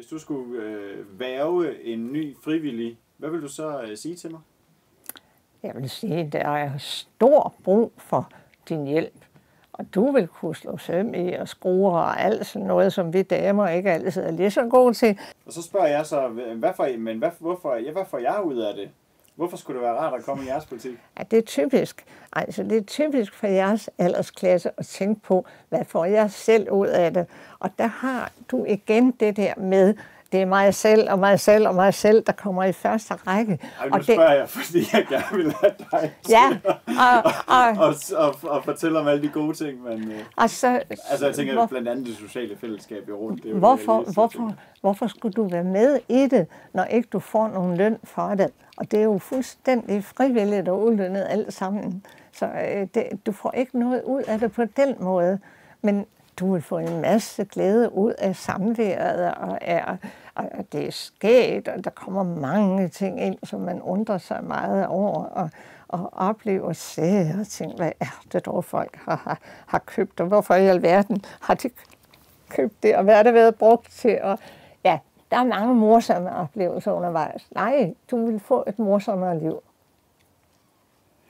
Hvis du skulle værge en ny frivillig, hvad vil du så sige til mig? Jeg vil sige, at der er stor brug for din hjælp. Og du vil kunne slå søm i og skrue og alt sådan noget, som vi damer ikke altid er lige så gode til. Og så spørger jeg så, hvad får jeg ud af det? Hvorfor skulle det være rart at komme i jeres politik? Ja, det er typisk. Altså, det er typisk for jeres aldersklasse at tænke på, hvad får jeg selv ud af det? Og der har du igen det der med, det er mig selv og mig selv og mig selv, der kommer i første række. Ej, nu spørger jeg, fordi jeg gerne vil have dig og fortælle om alle de gode ting. Men, altså jeg tænker blandt andet det sociale fællesskab i rundt. Hvorfor skulle du være med i det, når ikke du får nogen løn for det? Og det er jo fuldstændig frivilligt og ulønnet alt sammen. Så du får ikke noget ud af det på den måde. Men du vil få en masse glæde ud af samværet, og det er skægt, og der kommer mange ting ind, som man undrer sig meget over, og oplever og se og tænke, hvad er det dog folk har købt, og hvorfor i alverden har de købt det, og hvad har det været brugt til, og ja, der er mange morsomme oplevelser undervejs. Nej, du vil få et morsommere liv.